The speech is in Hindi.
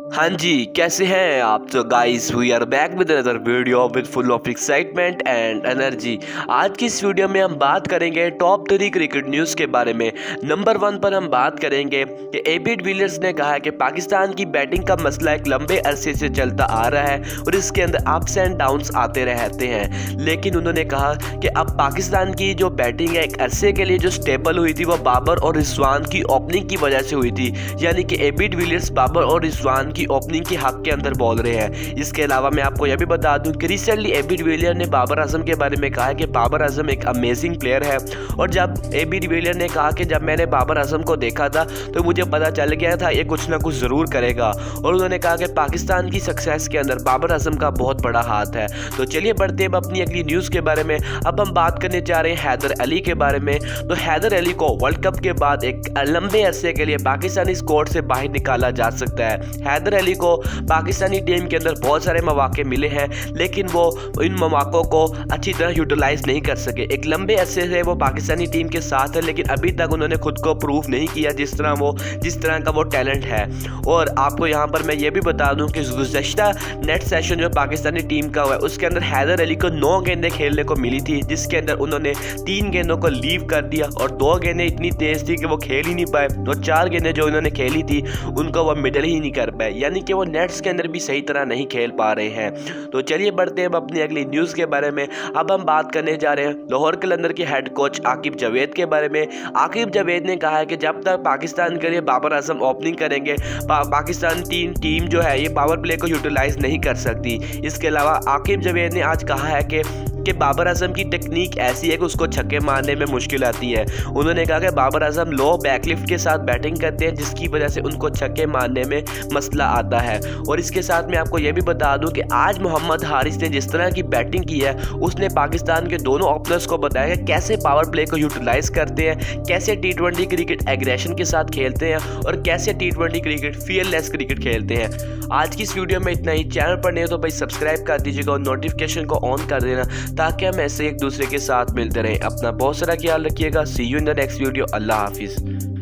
हाँ जी, कैसे हैं आप? तो guys we are back with another video with full of excitement and energy. आज की इस वीडियो में हम बात करेंगे टॉप 3 क्रिकेट न्यूज़ के बारे में। नंबर 1 पर हम बात करेंगे कि एबी डिविलियर्स ने कहा है कि पाकिस्तान की बैटिंग का मसला एक लंबे अरसे से चलता आ रहा है और इसके अंदर अप्स एंड डाउन्स आते रहते हैं, लेकिन उन्होंने कहा कि अब पाकिस्तान की जो बैटिंग है एक अरसे के लिए जो स्टेबल हुई थी वो बाबर और रिजवान की ओपनिंग की वजह से हुई थी। यानी कि एबी डिविलियर्स बाबर और रिजवान की ओपनिंग के हक के अंदर बोल रहे हैं। इसके अलावा मैं आपको यह भी बता दूं कि रिसेंटली एबी डिविलियर ने बाबर आजम के बारे में कहा है कि बाबर आजम एक अमेजिंग प्लेयर है, और जब एबी डिविलियर ने कहा कि जब मैंने बाबर आजम को देखा था तो मुझे पता चल गया था ये कुछ ना कुछ ज़रूर करेगा, और उन्होंने कहा कि पाकिस्तान की सक्सेस के अंदर बाबर आजम का बहुत बड़ा हाथ है। तो चलिए बढ़ते हैं अपनी अगली न्यूज़ के बारे में। अब हम बात करने जा रहे हैं हैदर अली के बारे में। तो हैदर अली को वर्ल्ड कप के बाद एक लंबे अरसे के लिए पाकिस्तानी स्क्वाड से बाहर निकाला जा सकता है। हैदर अली को पाकिस्तानी टीम के अंदर बहुत सारे मौके मिले हैं, लेकिन वो इन मौकों को अच्छी तरह यूटिलाइज नहीं कर सके। एक लंबे अरसे से वो पाकिस्तानी टीम के साथ है, लेकिन अभी तक उन्होंने खुद को प्रूव नहीं किया जिस तरह का वो टैलेंट है। और आपको यहाँ पर मैं ये भी बता दूं कि गुज़श्ता नेट सेशन जो पाकिस्तानी टीम का हुआ है उसके अंदर हैदर अली को 9 गेंदें खेलने को मिली थी, जिसके अंदर उन्होंने 3 गेंदों को लीव कर दिया और 2 गेंदें इतनी तेज थी कि वो खेल ही नहीं पाए, और 4 गेंदें जो उन्होंने खेली थी उनको वो मिडल ही नहीं कर पाए, यानी कि वो नेट्स के अंदर भी सही तरह नहीं खेल पा रहे हैं। तो चलिए बढ़ते हैं अपनी अगली न्यूज़ के बारे में। अब हम बात करने जा रहे हैं लाहौर कलंदर के हेड कोच आकिब जावेद के बारे में। आकिब जावेद ने कहा है कि जब तक पाकिस्तान के लिए बाबर आजम ओपनिंग करेंगे पाकिस्तान टीम जो है ये पावर प्ले को यूटिलाइज नहीं कर सकती। इसके अलावा आकिब जावेद ने आज कहा है कि बाबर आजम की टेक्निक ऐसी है कि उसको छक्के मारने में मुश्किल आती है। उन्होंने कहा कि बाबर आजम लो बैकलिफ्ट के साथ बैटिंग करते हैं, जिसकी वजह से उनको छक्के मारने में मसला आता है। और इसके साथ मैं आपको यह भी बता दूं कि आज मोहम्मद हारिस ने जिस तरह की बैटिंग की है उसने पाकिस्तान के दोनों ओपनर्स को बताया कि कैसे पावर प्ले को यूटिलाइज करते हैं, कैसे T20 क्रिकेट एग्रेशन के साथ खेलते हैं और कैसे T20 क्रिकेट फियरलेस क्रिकेट खेलते हैं। आज की इस वीडियो में इतना ही। चैनल पर नहीं हो तो भाई सब्सक्राइब कर दीजिएगा और नोटिफिकेशन को ऑन कर देना, ताकि हम ऐसे एक दूसरे के साथ मिलते रहें। अपना बहुत सारा ख्याल रखिएगा। See you in the next video. अल्लाह हाफिज़।